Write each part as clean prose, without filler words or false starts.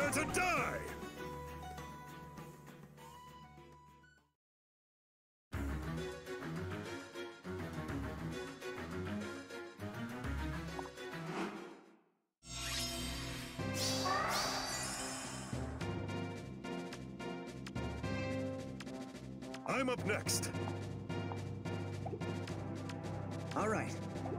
Prepare to die! I'm up next. All right.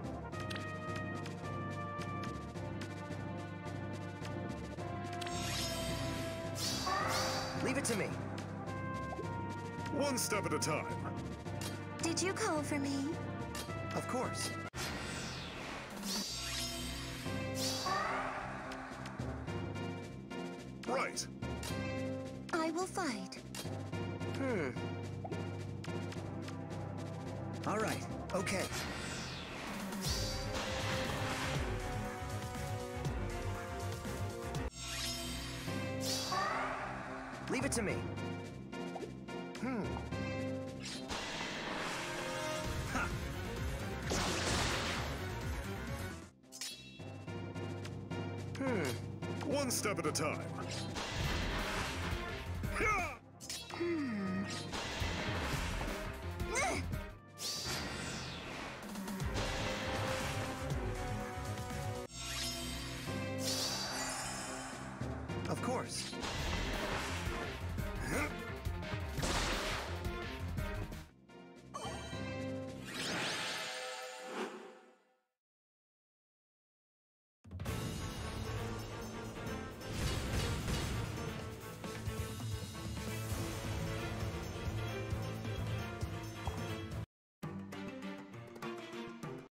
Leave it to me. One step at a time. Did you call for me? Of course. Right. I will fight. All right. Okay. Leave it to me. Ha! One step at a time. Yeah!